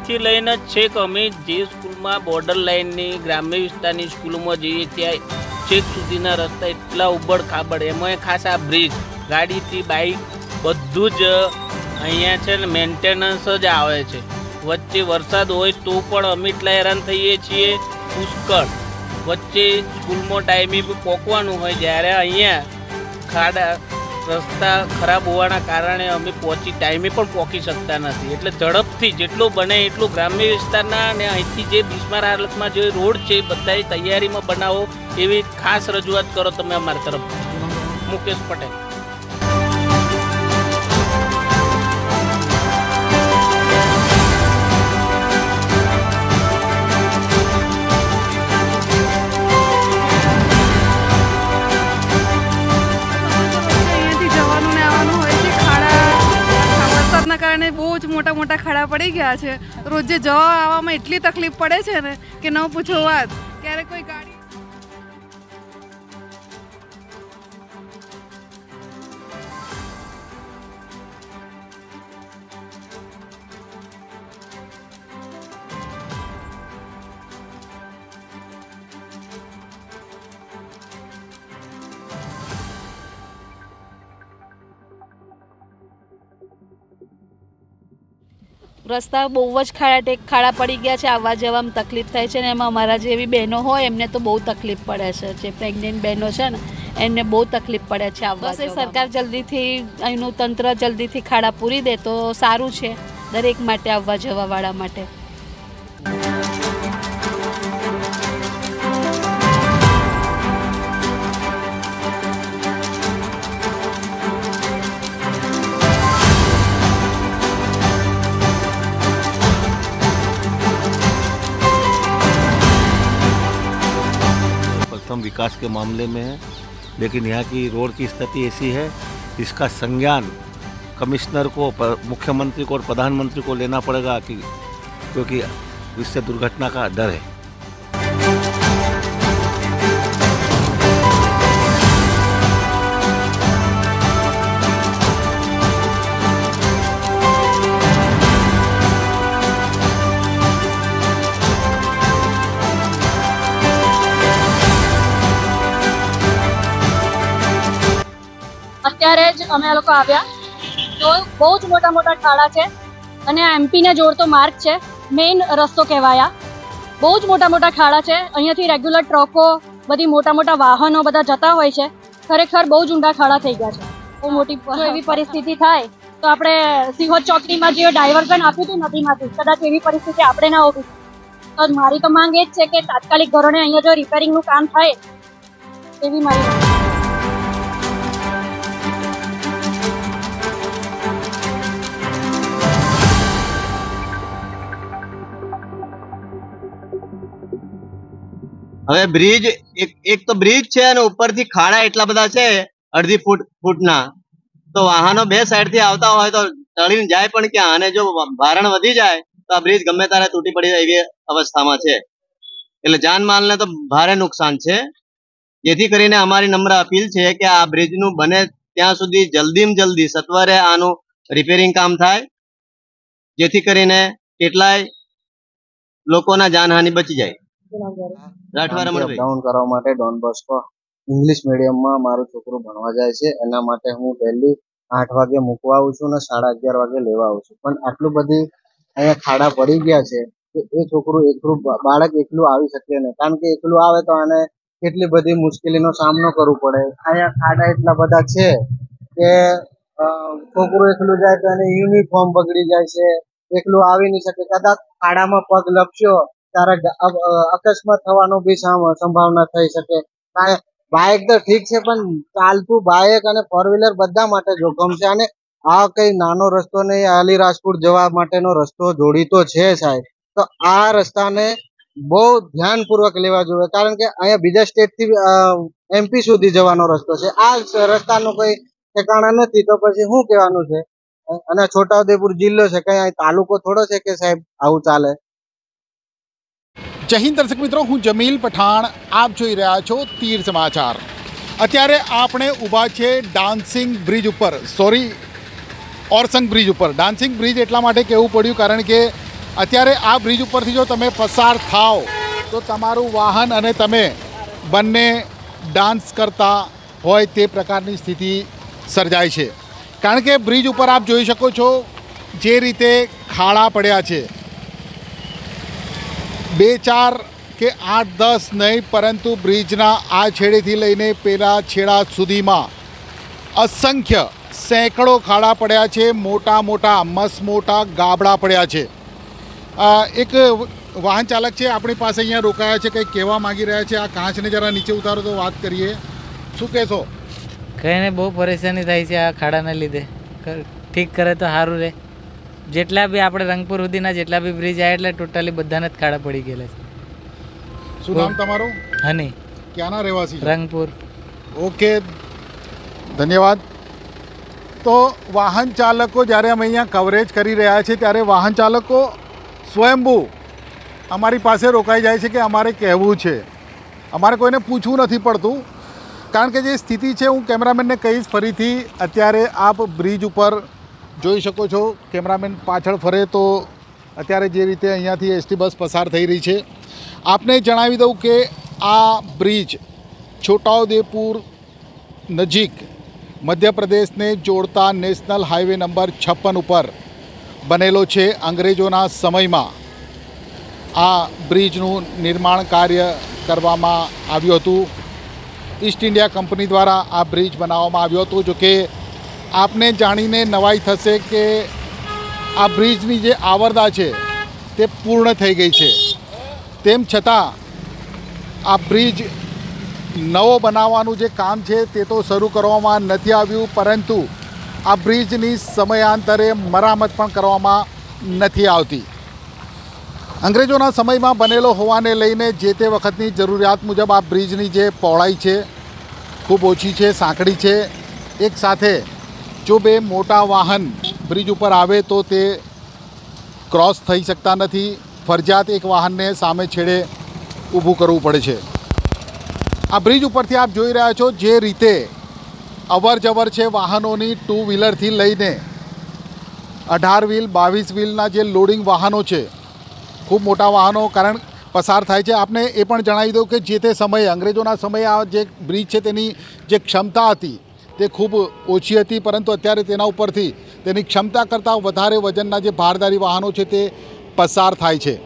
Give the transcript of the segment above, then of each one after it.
અહીંથી લઈને છેક અમે જે સ્કૂલમાં બોર્ડર લાઇનની ગ્રામ્ય વિસ્તારની સ્કૂલોમાં જઈએ ત્યાં છેક સુધીના રસ્તા એટલા ઉબડ ખાબડ, એમાં ખાસ આ બ્રિજ, ગાડીથી બાઇક બધું જ અહીંયા છે ને મેન્ટેનન્સ જ આવે છે. વચ્ચે વરસાદ હોય તો પણ અમે એટલા હેરાન થઈએ છીએ પુષ્કળ. વચ્ચે સ્કૂલમાં ટાઈમે પહોંચવાનું હોય, જ્યારે અહીંયા ખાડા રસ્તા ખરાબ હોવાના કારણે અમે ટાઈમે પણ પહોંચી શકતા નથી. એટલે ઝડપથી જેટલું બને એટલું ગ્રામ્ય વિસ્તારના અને અહીંથી જે બિસ્માર હાલતમાં જે રોડ છે બધાએ તૈયારીમાં બનાવો એવી ખાસ રજૂઆત કરો તમે અમારી તરફ. મુકેશ પટેલ. કારણે બહુ જ મોટા મોટા ખાડા પડી ગયા છે. રોજે જવા આવવામાં એટલી તકલીફ પડે છે ને કે ન પૂછો વાત. ક્યારે કોઈ ગાડી રસ્તા બહુ જ ખાડા પડી ગયા છે. આવવા જવામાં તકલીફ થાય છે ને એમાં અમારા જેવી બહેનો હોય એમને તો બહુ તકલીફ પડે છે. જે પ્રેગ્નેન્ટ બહેનો છે ને એમને બહુ તકલીફ પડે છે આવવા. બસ એ સરકાર જલ્દીથી અહીંનું તંત્ર જલ્દીથી ખાડા પૂરી દે તો સારું છે દરેક માટે, આવવા જવાવાળા માટે. हम विकास के मामले में है, लेकिन यहाँ की रोड की स्थिति ऐसी है, इसका संज्ञान कमिश्नर को, मुख्यमंत्री को और प्रधानमंत्री को लेना पड़ेगा क्योंकि इससे दुर्घटना का डर है. અત્યારે જ અમે લોકો આવ્યા તો બહુ જ મોટા મોટા ખાડા છે અને આ એમપીને જોડતો માર્ગ છે, મેઇન રસ્તો કહેવાયા. બહુ જ મોટા મોટા ખાડા છે. અહીંયાથી રેગ્યુલર ટ્રકો, બધી મોટા મોટા વાહનો બધા જતા હોય છે. ખરેખર બહુ જ ઊંડા ખાડા થઈ ગયા છે. બહુ મોટી એવી પરિસ્થિતિ થાય તો આપણે સિહોર ચોકડીમાં જે ડાયવર્ઝન આપ્યું હતું નદીમાંથી, કદાચ એવી પરિસ્થિતિ આપણે ના હોવી. તો મારી તો માંગ એ જ છે કે તાત્કાલિક ધોરણે અહીંયા જો રિપેરિંગનું કામ થાય એવી મારી. હવે બ્રિજ એક તો બ્રિજ છે અને ઉપરથી ખાડા એટલા બધા છે અડધી ફૂટના, તો વાહનો બે સાઈડ થી આવતા હોય તો ટળીને જાય પણ ક્યાં, અને જો ભારણ વધી જાય તો આ બ્રિજ ગમે ત્યારે તૂટી પડી જાય એવી અવસ્થામાં છે. એટલે જાનમાલને તો ભારે નુકસાન છે. જેથી કરીને અમારી નમ્ર અપીલ છે કે આ બ્રિજનું બને ત્યાં સુધી જલ્દીમાં જલ્દી સત્વરે આનું રિપેરિંગ કામ થાય, જેથી કરીને કેટલાય લોકોના જાનહાનિ બચી જાય. ડાઉન કરવા માટે ડોન બોસ્કો ઇંગ્લિશ મીડિયમમાં મારું છોકરું ભણવા જાય છે. એના માટે હું ડેલી 8 વાગે મૂકવા આવું છું અને 11:30 વાગે લેવા આવું છું. પણ આટલું બધી અહીંયા ખાડા પડી ગયા છે કે એ છોકરું બાળક એકલું આવી શકે નહીં, કારણ કે એકલું આવે તો આને કેટલી બધી મુશ્કેલીનો સામનો કરવો પડે. અહીંયા ખાડા એટલા બધા છે કે છોકરું એકલું જાય તો એને યુનિફોર્મ બગડી જાય છે, એકલું આવી નહીં શકે. કદાચ ખાડામાં પગ લપસ્યો ત્યારે અકસ્માત થવાનો બી સંભાવના થઈ શકે. બાઇક તો ઠીક છે પણ ચાલતું બાઇક અને 4 વ્હીલર બધા માટે જોખમ છે. અને આ કઈ નાનો રસ્તો નહીં, અલીરાજપુર જવા માટેનો રસ્તો જોડીતો છે સાહેબ. તો આ રસ્તાને બહુ ધ્યાનપૂર્વક લેવા જોઈએ, કારણ કે અહીંયા બીજા સ્ટેટ થી એમપી સુધી જવાનો રસ્તો છે. આ રસ્તાનો કોઈ ઠેકાણા નથી તો પછી શું કહેવાનું છે. અને છોટાઉદેપુર જિલ્લો છે, કઈ તાલુકો થોડો છે કે સાહેબ આવું ચાલે. જય હિન્દ દર્શક મિત્રો, હું જમીલ પઠાણ, આપ જોઈ રહ્યા છો તીર સમાચાર. અત્યારે આપણે ઊભા છે ડાન્સિંગ બ્રિજ ઉપર, ઓરસંગ બ્રિજ ઉપર. ડાન્સિંગ બ્રિજ એટલા માટે કહેવું પડ્યું કારણ કે અત્યારે આ બ્રિજ ઉપરથી જો તમે પસાર થાઓ તો તમારું વાહન અને તમે બંને ડાન્સ કરતા હોય તે પ્રકારની સ્થિતિ સર્જાય છે, કારણ કે બ્રિજ ઉપર આપ જોઈ શકો છો જે રીતે ખાડા પડ્યા છે, 2 4 કે 8 10 નહીં, પરંતુ બ્રિજના આ છેડેથી લઈને પેલા છેડા સુધીમાં અસંખ્ય સેંકડો ખાડા પડ્યા છે, મોટા મોટા મસમોટા ગાબડા પડ્યા છે. એક વાહન ચાલક છે આપણી પાસે, અહીંયા રોકાયા છે, કંઈક કહેવા માગી રહ્યા છે. આ કાચને જરા નીચે ઉતારો તો વાત કરીએ. શું કહેશો? કહીને બહુ પરેશાની થાય છે આ ખાડાના લીધે. ઠીક કરે તો સારું રહે. જેટલા બી આપણે રંગપુર સુધીના જેટલા બી બ્રિજ આવ્યા એટલે ટોટલી બધાને જ ખાડા પડી ગયેલા છે. શું નામ તમારું? હની. ક્યાંના રહેવાસી? રંગપુર. ઓકે, ધન્યવાદ. તો વાહન ચાલકો જ્યારે અમે અહીંયા કવરેજ કરી રહ્યા છીએ ત્યારે વાહન ચાલકો સ્વયંભૂ અમારી પાસે રોકાઈ જાય છે કે અમારે કહેવું છે, અમારે કોઈને પૂછવું નથી પડતું, કારણ કે જે સ્થિતિ છે, હું કેમેરામેનને કહીશ ફરીથી. અત્યારે આપ બ્રિજ ઉપર જોઈ શકો છો, કેમેરામેન પાછળ ફરે તો અત્યારે જે રીતે અહીંયાથી એસટી બસ પસાર થઈ રહી છે. આપને જણાવી દઉં કે આ બ્રિજ છોટાઉદેપુર નજીક મધ્યપ્રદેશને જોડતા નેશનલ હાઈવે નંબર 56 ઉપર બનેલો છે. અંગ્રેજોના સમયમાં આ બ્રિજનું નિર્માણ કાર્ય કરવામાં આવ્યું હતું. ઈસ્ટ ઇન્ડિયા કંપની દ્વારા આ બ્રિજ બનાવવામાં આવ્યો હતો. જો કે આપને જાણીને નવાઈ થશે કે આ બ્રિજની જે આવરદા છે તે પૂર્ણ થઈ ગઈ છે, તેમ છતાં આ બ્રિજ નવો બનાવવાનું જે કામ છે તે તો શરૂ કરવામાં નથી આવ્યું, પરંતુ આ બ્રિજની સમયાંતરે મરામત પણ કરવામાં નથી આવતી. અંગ્રેજોના સમયમાં બનેલો હોવાને લઈને જે તે વખતની જરૂરિયાત મુજબ આ બ્રિજની જે પહોળાઈ છે ખૂબ ઓછી છે, સાંકડી છે. એક સાથે જો 2 મોટા વાહન બ્રિજ ઉપર આવે તો તે ક્રોસ થઈ શકતા નથી, ફરજિયાત એક વાહનને સામે છેડે ઊભું કરવું પડે છે. આ બ્રિજ ઉપરથી આપ જોઈ રહ્યા છો જે રીતે અવર જવર છે વાહનોની, 2 વ્હીલરથી લઈને 18 વ્હીલ 22 વ્હીલના જે લોડિંગ વાહનો છે, ખૂબ મોટા વાહનો કારણ પસાર થાય છે. આપને એ પણ જણાવી દઉં કે જે તે સમયે અંગ્રેજોના સમયે આ જે બ્રિજ છે તેની જે ક્ષમતા હતી તે ખૂબ ઓછી હતી, પરંતુ અત્યારે તેના ઉપરથી તેની ક્ષમતા કરતાં વધારે વજનના જે ભારદારી વાહનો છે તે પસાર થાય છે.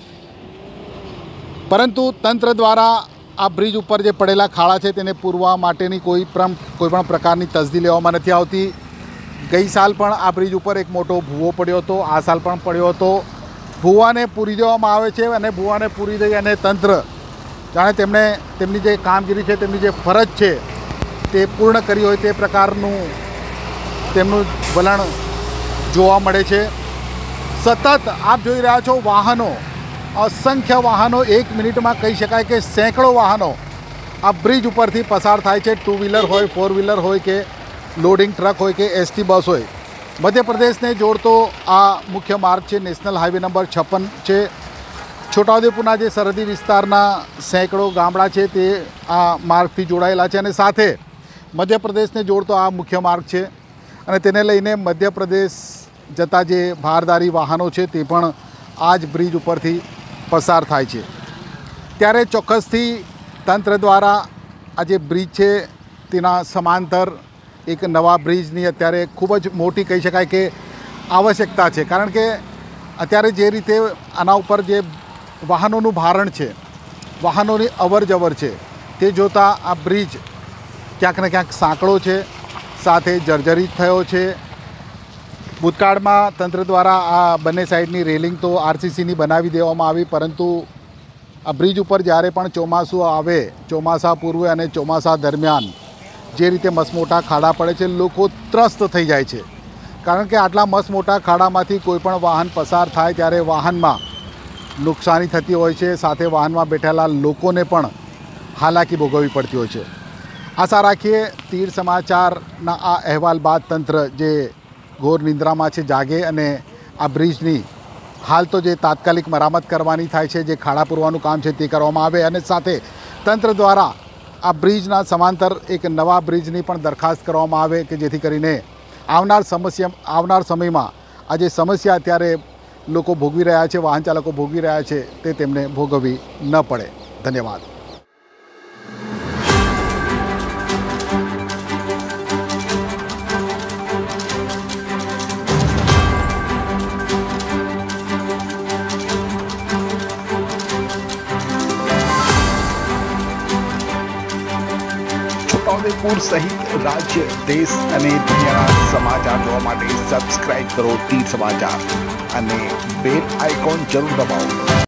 પરંતુ તંત્ર દ્વારા આ બ્રિજ ઉપર જે પડેલા ખાડા છે તેને પૂરવા માટેની કોઈ પણ પ્રકારની તસદી લેવામાં નથી આવતી. ગઈ સાલ પણ આ બ્રિજ ઉપર એક મોટો ભૂવો પડ્યો હતો, આ સાલ પણ પડ્યો હતો. ભૂવાને પૂરી દેવામાં આવે છે અને ભૂવાને પૂરી દઈ અને તંત્ર જાણે તેમની જે કામગીરી છે, તેમની જે ફરજ છે તે પૂર્ણ કરી હોય તે પ્રકારનું તેમનું વલણ જોવા મળે છે. સતત આપ જોઈ રહ્યા છો વાહનો, અસંખ્ય વાહનો, 1 મિનિટમાં કહી શકાય કે સેંકડો વાહનો આ બ્રિજ ઉપરથી પસાર થાય છે. 2 વ્હીલર હોય, 4 વ્હીલર હોય કે લોડિંગ ટ્રક હોય કે એસટી બસ હોય. મધ્યપ્રદેશને જોડતો આ મુખ્ય માર્ગ છે, નેશનલ હાઈવે નંબર 56 છે. છોટાઉદેપુરના જે સરહદી વિસ્તારના સેંકડો ગામડા છે તે આ માર્ગથી જોડાયેલા છે અને સાથે મધ્યપ્રદેશને જોડતો આ મુખ્ય માર્ગ છે અને તેને લઈને મધ્યપ્રદેશ જતા જે ભારદારી વાહનો છે તે પણ આ જ બ્રિજ ઉપરથી પસાર થાય છે. ત્યારે ચોક્કસથી તંત્ર દ્વારા આ જે બ્રિજ છે તેના સમાંતર એક નવા બ્રિજની અત્યારે ખૂબ જ મોટી કહી શકાય કે આવશ્યકતા છે, કારણ કે અત્યારે જે રીતે આના ઉપર જે વાહનોનું ભારણ છે, વાહનોની અવર જવર છે, તે જોતાં આ બ્રિજ ક્યાંક ને ક્યાંક સાંકડો છે, સાથે જર્જરિત થયો છે. ભૂતકાળમાં તંત્ર દ્વારા આ બંને સાઈડની રેલિંગ તો આરસીસીની બનાવી દેવામાં આવી, પરંતુ આ બ્રિજ ઉપર જ્યારે પણ ચોમાસું આવે, ચોમાસા પૂર્વે અને ચોમાસા દરમિયાન જે રીતે મસમોટા ખાડા પડે છે, લોકો ત્રસ્ત થઈ જાય છે. કારણ કે આટલા મસમોટા ખાડામાંથી કોઈ પણ વાહન પસાર થાય ત્યારે વાહનમાં નુકસાની થતી હોય છે, સાથે વાહનમાં બેઠેલા લોકોને પણ હાલાકી ભોગવવી પડતી હોય છે. આશા રાખીએ તીર સમાચારના આ અહેવાલ બાદ તંત્ર જે ઘોર નિંદ્રામાં છે જાગે અને આ બ્રિજની હાલ તો જે તાત્કાલિક મરામત કરવાની થાય છે, જે ખાડા પૂરવાનું કામ છે તે કરવામાં આવે અને સાથે તંત્ર દ્વારા આ બ્રિજના સમાંતર એક નવા બ્રિજની પણ દરખાસ્ત કરવામાં આવે કે જેથી કરીને આવનાર સમયમાં આ જે સમસ્યા અત્યારે લોકો ભોગવી રહ્યા છે, વાહન ચાલકો ભોગવી રહ્યા છે, તે તેમને ભોગવવી ન પડે. ધન્યવાદ. છોટાઉદેપુર સહિત રાજ્ય, દેશ અને દુનિયાના સમાચાર જોવા માટે સબસ્ક્રાઇબ કરો તીર સમાચાર અને બેલ આઇકોન જરૂર દબાવો.